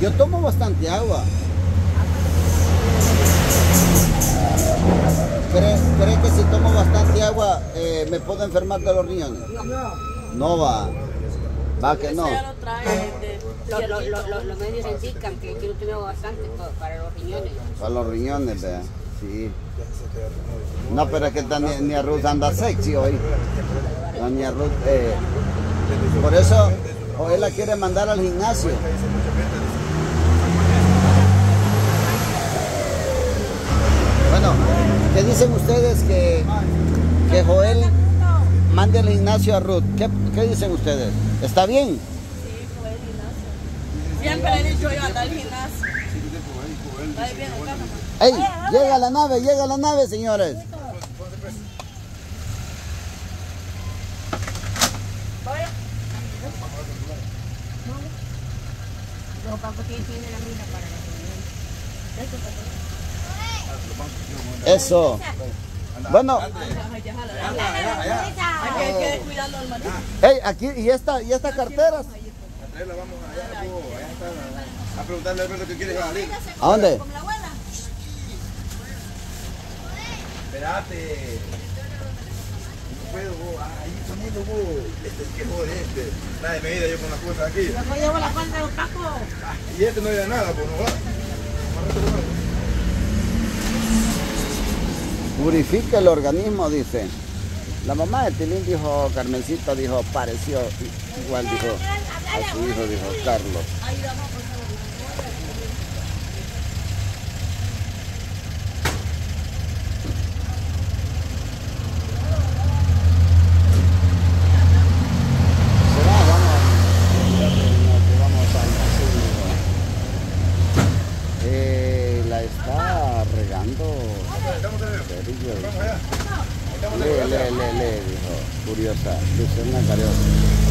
Yo tomo bastante agua. ¿Cree que si tomo bastante agua me puedo enfermar de los riñones? No va. Va que no. Los médicos indican que yo tomo bastante para los riñones. Para los riñones, vea. Sí. No, pero es que Tania Ruth anda sexy hoy. Tania Ruth, por eso hoy la quiere mandar al gimnasio. Bueno, ¿qué dicen ustedes que Joel mande al gimnasio a Ruth? ¿Qué dicen ustedes? ¿Está bien? Sí, fue el gimnasio. Siempre he dicho yo anda al gimnasio. Está bien acá nomás. ¡Ey! Llega la nave, señores. Los bancos tienen la mina para la Eso. Bueno. Hay que cuidarlo al marido. Ey, aquí, ¿y estas carteras? La vamos allá, a preguntarle a Alberto qué quiere salir. ¿A dónde? Con la abuela. Espérate. No puedo, ahí poniendo vos. Qué joder. Nadie me ayuda yo con las cosas aquí. Yo llevo la cuenta de los tacos. Y no ayuda nada, pues no va. Purifica el organismo, dice. La mamá de Tilín dijo, Carmencita dijo, pareció igual, dijo, a su hijo, dijo Carlos. La está regando. Le, dijo, curiosa, Luciana Cariosa.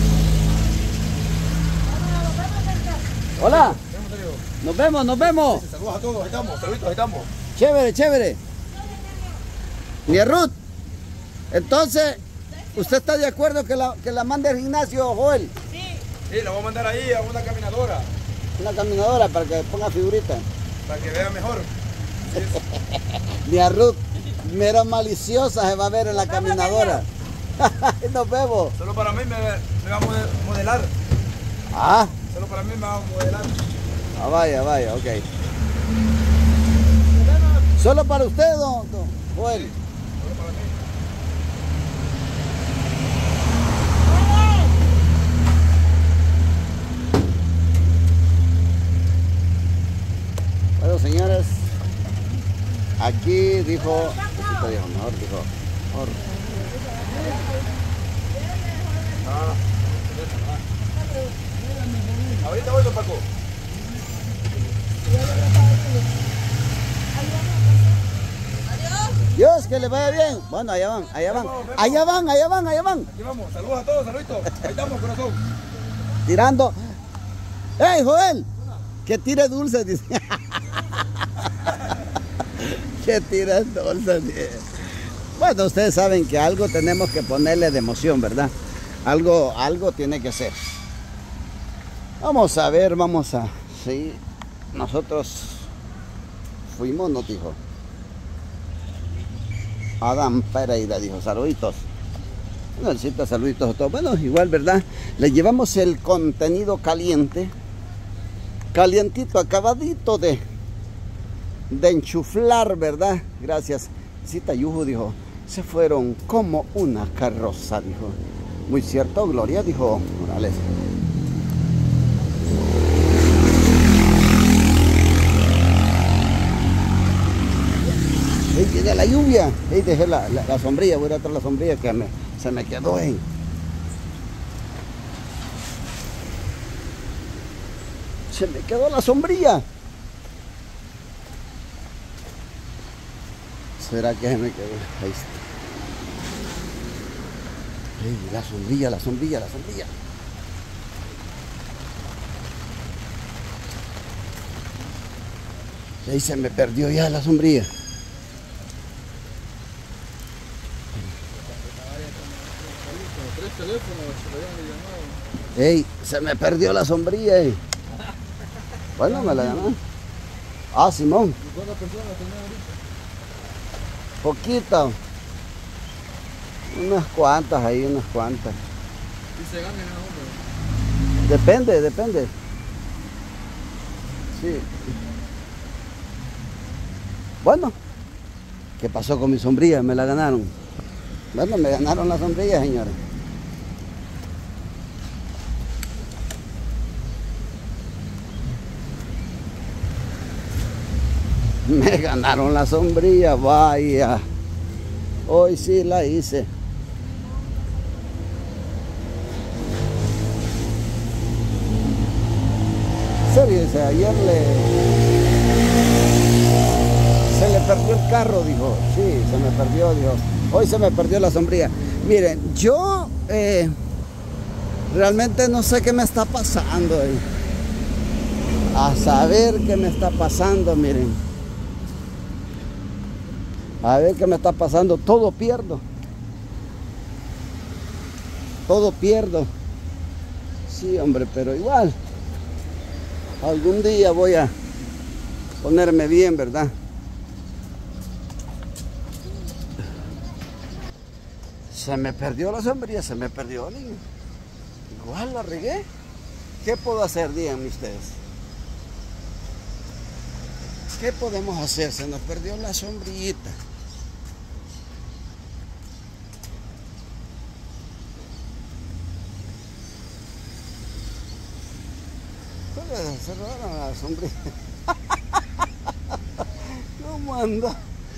Hola, nos vemos. Saludos a todos, ahí estamos, saluditos, ahí estamos. Chévere. Ni Ruth. Entonces, ¿usted está de acuerdo que la mande al gimnasio, Joel? Sí, la voy a mandar ahí a una caminadora. Una caminadora para que ponga figurita. Para que vea mejor. Ni Ruth, mera maliciosa se va a ver en la caminadora. Nos vemos. Solo para mí me va a modelar. Ah. Solo para mí me va a modelar. Ah, vaya, ok. ¿Solo para usted, don Joel? Solo para mí. Bueno, señores, aquí dijo mejor. Ahorita voy, don Paco. Dios, que le vaya bien. Bueno, allá van. Aquí vamos, saludos a todos, saluditos. Ahí estamos, corazón. Tirando. ¡Ey, Joel! Que tire dulces, dice. Que tire dulces. Bueno, ustedes saben que algo tenemos que ponerle de emoción, ¿verdad? Algo tiene que ser. Vamos a ver, sí, nosotros fuimos, nos dijo. Adam Pereira dijo, saluditos. Necesita saluditos a todos. Bueno, igual, ¿verdad? Le llevamos el contenido calientito, acabadito de enchuflar, ¿verdad? Gracias. Cita Yuju dijo, se fueron como una carroza, dijo. Muy cierto, Gloria, dijo Morales. Ahí viene la lluvia. Ahí dejé la sombrilla, voy a ir atrás la sombrilla que se me quedó ahí. Se me quedó la sombrilla. ¿Será que se me quedó? Ahí está. Ey, la sombrilla. Ahí se me perdió ya la sombrilla. Ey, se me perdió la sombrilla. Bueno, me la ganaron. Ah, Simón. ¿Cuántas personas tenés ahorita? Poquito. Unas cuantas ahí, unas cuantas. ¿Y se ganan a uno? Depende, depende. Sí. Bueno, ¿qué pasó con mi sombrilla? Me la ganaron. Bueno, me ganaron la sombrilla, señores. Me ganaron la sombrilla, vaya. Hoy sí la hice. En serio, dice, ayer se le perdió el carro, dijo. Sí, se me perdió, dijo. Hoy se me perdió la sombrilla. Miren, yo realmente no sé qué me está pasando. A saber qué me está pasando, miren. A ver qué me está pasando. Todo pierdo. Todo pierdo. Sí, hombre, pero igual. Algún día voy a ponerme bien, ¿verdad? Se me perdió la sombrilla, se me perdió. Igual la regué. ¿Qué puedo hacer? Díganme ustedes. ¿Qué podemos hacer? Se nos perdió la sombrillita. Se robaron la sombrilla. ¿Cómo anda?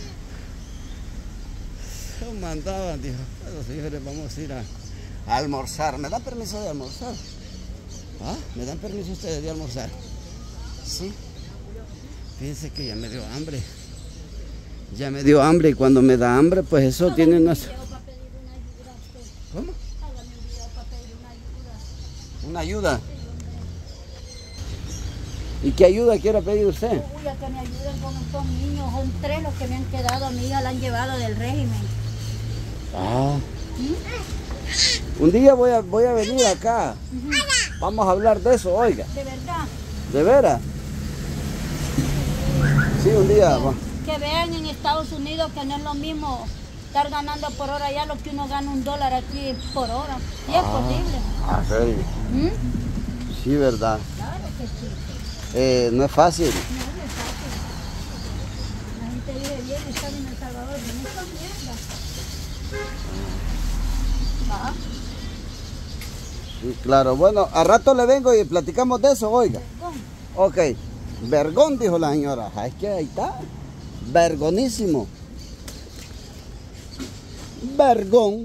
¿Cómo andaban? Dijo, bueno, señores, vamos a ir a almorzar. ¿Me dan permiso de almorzar? ¿Ah? ¿Me dan permiso ustedes de almorzar? Sí. Fíjense que ya me dio hambre. Ya me dio hambre y cuando me da hambre, pues eso tiene una... ¿Cómo? ¿Una ayuda? ¿Y qué ayuda quiere pedir usted? Uy, a que me ayuden con estos niños. Son 3 los que me han quedado. A mi hija la han llevado del régimen. Ah. Un día voy a venir acá. Vamos a hablar de eso, oiga. ¿De verdad? ¿De veras? Sí, un día. Que vean en Estados Unidos que no es lo mismo estar ganando por hora allá lo que uno gana $1 aquí por hora. Sí, es posible. ¿En serio? Sí, verdad. Claro que sí. No es fácil. No es fácil. La gente vive bien, está en El Salvador, no es mierda. ¿Va? Sí, claro. Bueno, a rato le vengo y platicamos de eso, oiga. Ok. Vergón, dijo la señora. Es que ahí está. Vergonísimo. Vergón.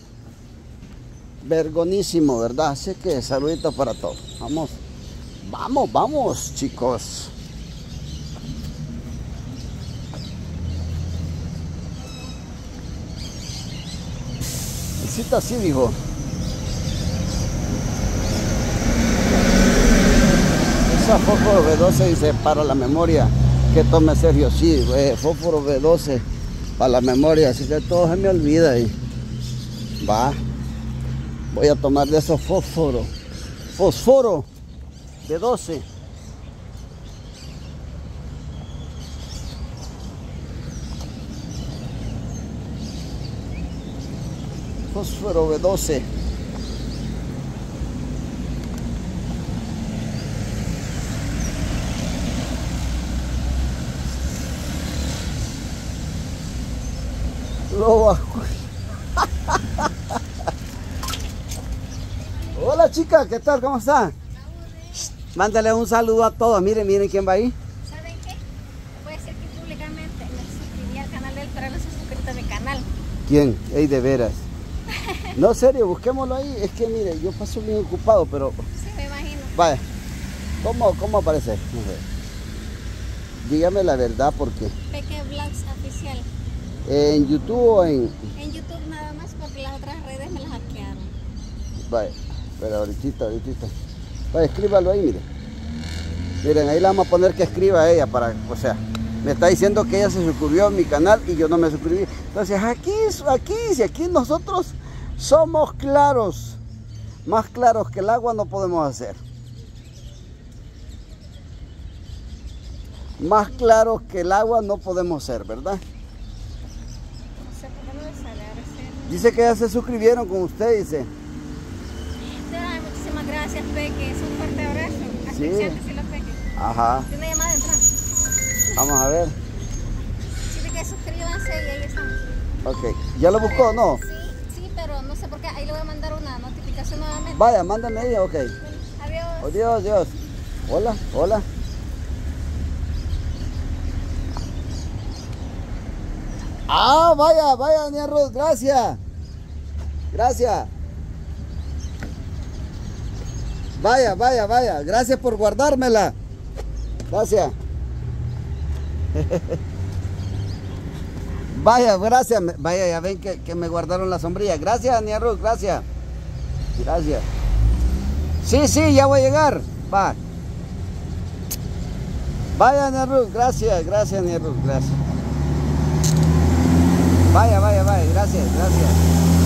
Vergonísimo, ¿verdad? Así que saluditos para todos. Vamos. Vamos, vamos, chicos. Visita así, dijo. Esa fósforo B12 dice para la memoria. Que tome Sergio, sí, fósforo B12 para la memoria. Así que todo se me olvida. Y va. Voy a tomar de esos fósforos. Fósforo B12. Fósforo B12. Hola chica, ¿qué tal? ¿Cómo está? Mándale un saludo a todos. Miren, miren quién va ahí. ¿Saben qué? Voy a decir que públicamente me suscribí al canal de él, pero no se suscrito a mi canal. ¿Quién? Ey, de veras. No, serio, busquémoslo ahí. Es que mire, yo paso bien ocupado, pero... Sí, me imagino. Vaya. ¿Cómo aparece? No sé. Dígame la verdad, porque... Peque Vlogs Oficial. ¿En YouTube o en...? En YouTube nada más porque las otras redes me las hackearon. Vaya, pero ahorita. Vaya, escríbalo ahí, mire. Miren, ahí le vamos a poner que escriba ella para... O sea, me está diciendo que ella se suscribió a mi canal y yo no me suscribí. Entonces, aquí nosotros somos claros. Más claros que el agua no podemos hacer. Más claro que el agua no podemos ser, ¿verdad? No sé por qué no le sale a recién. Dice que ya se suscribieron con usted, dice. Ay, muchísimas gracias, Peque. Es un fuerte abrazo. Sí. Asfixiante, Peque. Ajá. Tiene una llamada entrando. Vamos a ver. Dice que suscríbanse y ahí estamos. Ok. ¿Ya lo buscó o no? Sí, pero no sé por qué. Ahí le voy a mandar una notificación nuevamente. Vaya, mándame ella, ok. Adiós. Oh, Dios, Dios. Hola, hola. Ah, vaya, vaya, doña Ruth, gracias. Gracias. Vaya, vaya, vaya. Gracias por guardármela. Gracias. Vaya, gracias. Vaya, ya ven que me guardaron la sombrilla. Gracias, doña Ruth, gracias. Gracias. Sí, sí, ya voy a llegar. Va. Vaya, doña Ruth, gracias, gracias, doña Ruth, gracias. Vaya, vaya, vaya, gracias, gracias.